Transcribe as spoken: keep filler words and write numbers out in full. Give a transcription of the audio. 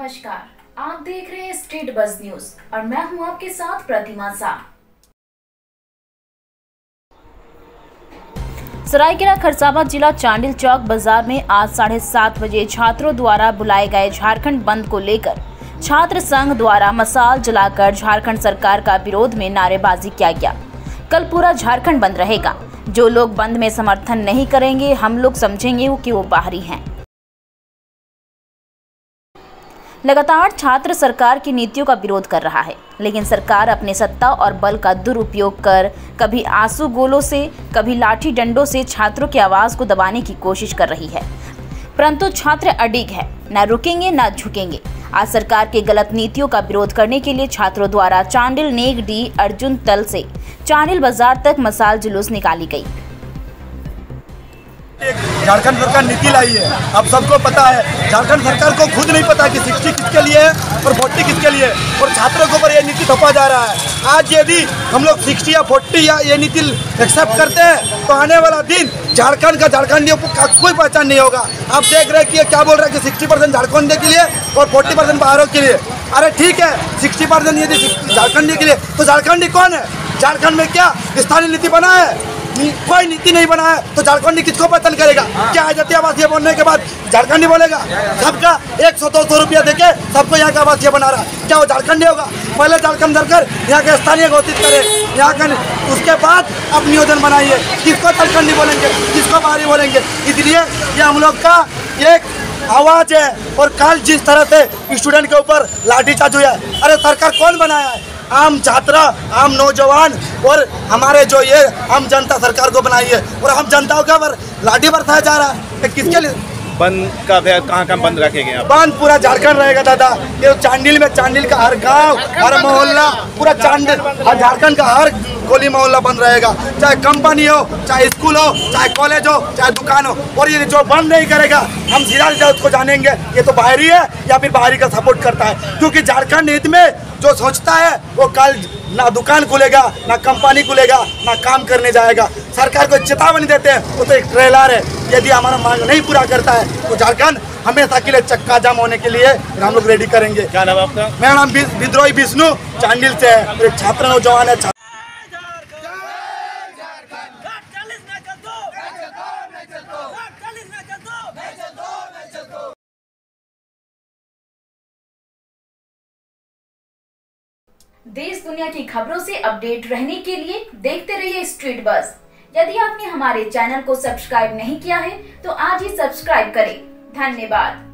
नमस्कार, आप देख रहे हैं स्टेट बज़ न्यूज और मैं हूं आपके साथ प्रतिमा शाह। सरायकेला खरसावां जिला चांडिल चौक बाजार में आज साढ़े सात बजे छात्रों द्वारा बुलाए गए झारखंड बंद को लेकर छात्र संघ द्वारा मशाल जलाकर झारखंड सरकार का विरोध में नारेबाजी किया गया। कल पूरा झारखंड बंद रहेगा। जो लोग बंद में समर्थन नहीं करेंगे, हम लोग समझेंगे कि वो बाहरी हैं। लगातार छात्र सरकार की नीतियों का विरोध कर रहा है, लेकिन सरकार अपने सत्ता और बल का दुरुपयोग कर कभी आंसू गोलों से, कभी लाठी डंडों से छात्रों की आवाज को दबाने की कोशिश कर रही है। परंतु छात्र अडिग है, न रुकेंगे न झुकेंगे। आज सरकार के गलत नीतियों का विरोध करने के लिए छात्रों द्वारा चांडिल नेक डी अर्जुन तल से चांडिल बाजार तक मशाल जुलूस निकाली गई। झारखंड सरकार नीति लाई है, अब सबको पता है। झारखंड सरकार को खुद नहीं पता कि साठ किसके लिए है और चालीस किसके लिए है, और छात्रों के ऊपर ये नीति थोपा जा रहा है। आज यदि हम लोग साठ या चालीस या ये नीति एक्सेप्ट करते हैं तो आने वाला दिन झारखंड का झारखंडियों का कोई पहचान नहीं होगा। आप देख रहे हैं कि क्या बोल रहा है कि साठ परसेंट झारखंड के लिए और चालीस परसेंट बाहरों के लिए। अरे ठीक है, साठ परसेंट यदि झारखंडी के लिए तो झारखंडी कौन है? झारखंड में क्या स्थानीय नीति बना है? कोई नीति नहीं बना है तो झारखंडी किसको पहचान करेगा? क्या आजादी आवासीय बनने के बाद झारखंडी बोलेगा? सबका एक सौ दो सौ रुपया देके सबको यहाँ का आवासीय बना रहा है, क्या वो झारखंडी होगा? पहले झारखंड धरकर यहाँ के स्थानीय घोषित करे, यहाँ का उसके बाद अब नियोजन बनाइए। किसको झारखंडी बोलेंगे, किसको बाहरी बोलेंगे? इसलिए ये हम लोग का एक आवाज है। और कल जिस तरह से स्टूडेंट के ऊपर लाठीचार्ज हुआ, अरे सरकार कौन बनाया है? आम छात्र, आम नौजवान और हमारे जो ये आम जनता सरकार को बनाई है, और हम जनताओं के ऊपर लाठी बरसाया जा रहा है। किसके लिए बंद का कहाँ कहाँ बंद रखेंगे? बंद पूरा झारखंड रहेगा दादा। ये चांडिल में, चांडिल का हर गांव, हर मोहल्ला, पूरा चांडिल हर झारखंड का हर गली मोहल्ला बंद रहेगा। चाहे कंपनी हो, चाहे स्कूल हो, चाहे कॉलेज हो, चाहे दुकान हो। और ये जो बंद नहीं करेगा, हम सीधा सीधा उसको जानेंगे ये तो बाहरी है या फिर बाहरी का सपोर्ट करता है। क्योंकि झारखंड हित में जो सोचता है वो कल ना दुकान खुलेगा, ना कंपनी खुलेगा, ना काम करने जाएगा। सरकार को चेतावनी देते हैं, वो तो एक ट्रेलर है। यदि हमारा मांग नहीं पूरा करता है तो झारखंड हमेशा के लिए चक्का जाम होने के लिए हम लोग रेडी करेंगे। क्या नाम आपका? मेरा नाम विद्रोही विष्णु, चांडिल से है। एक छात्र नौजवान है। देश दुनिया की खबरों से अपडेट रहने के लिए देखते रहिए स्ट्रीट बज़। यदि आपने हमारे चैनल को सब्सक्राइब नहीं किया है तो आज ही सब्सक्राइब करें। धन्यवाद।